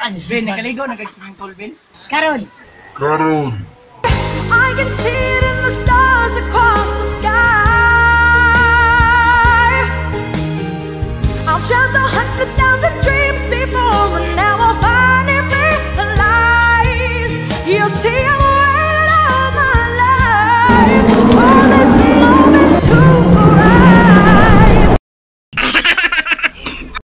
Ano, Ben, nagaligo, nag-swimming pool, Ben? Karon. I can see it in